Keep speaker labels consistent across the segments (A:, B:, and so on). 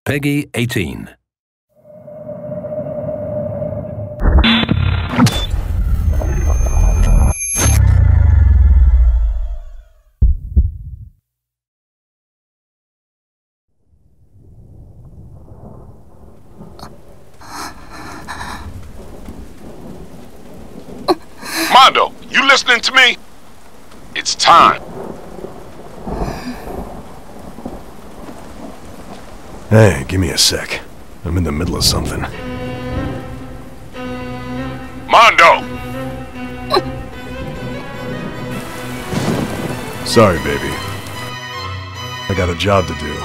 A: Peggy 18.
B: Mondo, you listening to me? It's time.
C: Hey, give me a sec. I'm in the middle of something.
B: Mondo!
C: Sorry, baby. I got a job to do.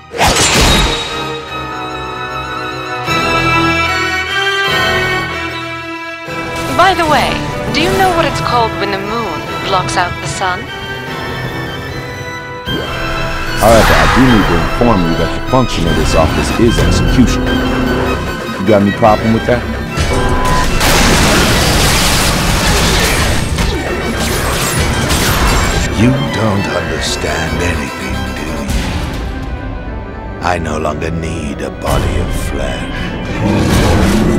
D: By the way, do you know what it's called when the moon blocks out the sun?
E: However, I do need to inform you that the function of this office is execution. You got any problem with that?
F: You don't understand anything, do you? I no longer need a body of flesh.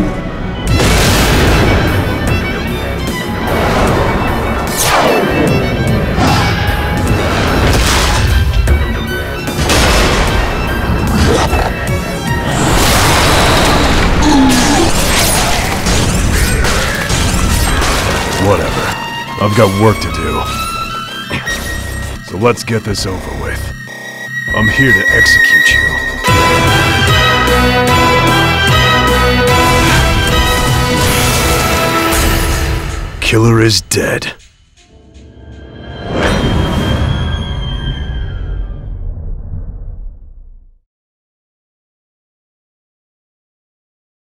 C: Whatever. I've got work to do. So let's get this over with. I'm here to execute you. Killer is dead.